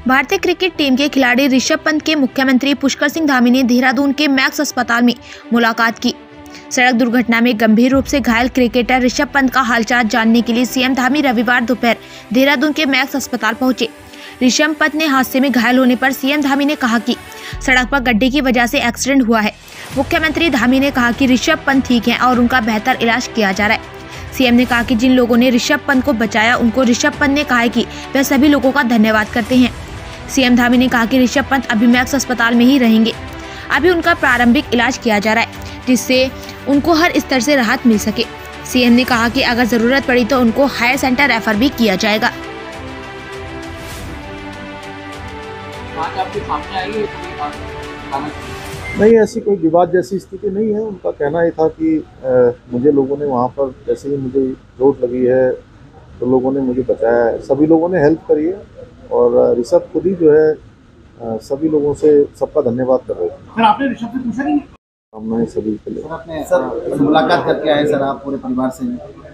भारतीय cricket team के खिलाड़ी ऋषभ पंत के मुख्यमंत्री पुष्कर सिंह धामी ने देहरादून के मैक्स अस्पताल में मुलाकात की। सड़क दुर्घटना में गंभीर रूप से घायल क्रिकेटर ऋषभ पंत का हालचाल जानने के लिए सीएम धामी रविवार दोपहर देहरादून के मैक्स अस्पताल पहुंचे। ऋषभ पंत ने हादसे में घायल होने पर सीएम धामी ने कहा कि सड़क पर गड्ढे की वजह से एक्सीडेंट हुआ है। मुख्यमंत्री धामी ने कहा कि ऋषभ पंत ठीक हैं और उनका बेहतर इलाज किया जा रहा है। सीएम ने कहा कि जिन लोगों ने ऋषभ पंत को बचाया उनको ऋषभ पंत ने कहा है कि वह सभी लोगों का धन्यवाद करते हैं। सीएम धामी ने कहा कि ऋषभ पंत अभी मैक्स अस्पताल में ही रहेंगे। अभी उनका प्रारंभिक इलाज किया जा रहा है जिससे उनको हर स्तर से राहत मिल सके। सीएम ने कहा कि अगर जरूरत पड़ी तो उनको हायर सेंटर रेफर भी किया जाएगा। नहीं, ऐसी कोई विवाद जैसी स्थिति नहीं है। उनका कहना ये था कि मुझे लोगों ने वहाँ पर जैसे ही मुझे चोट लगी है तो लोगों ने मुझे बचाया है, सभी लोगों ने हेल्प करी है और ऋषभ खुद ही जो है सभी लोगों से सबका धन्यवाद कर रहे थे। सर, आपने ऋषभ से पूछा नहीं? हमने सभी के लिए सर मुलाकात करके आए सर आप पूरे परिवार से?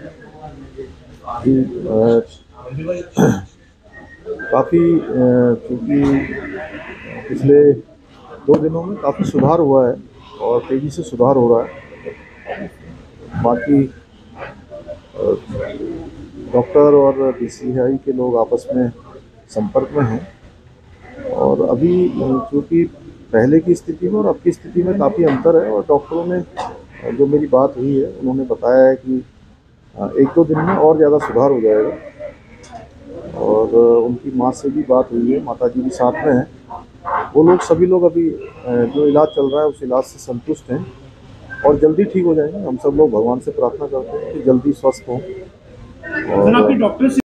काफ़ी क्योंकि पिछले 2 दिनों में काफ़ी सुधार हुआ है और तेज़ी से सुधार हो रहा है। बाकी डॉक्टर और DCI के लोग आपस में संपर्क में हैं और अभी क्योंकि पहले की स्थिति में और अब की स्थिति में काफ़ी अंतर है और डॉक्टरों ने जो मेरी बात हुई है उन्होंने बताया है कि 1-2 दिन में और ज़्यादा सुधार हो जाएगा। और उनकी माँ से भी बात हुई है, माता जी भी साथ में हैं। वो लोग सभी लोग अभी जो इलाज चल रहा है उस इलाज से संतुष्ट हैं और जल्दी ठीक हो जाएंगे। हम सब लोग भगवान से प्रार्थना करते हैं कि जल्दी स्वस्थ हों। और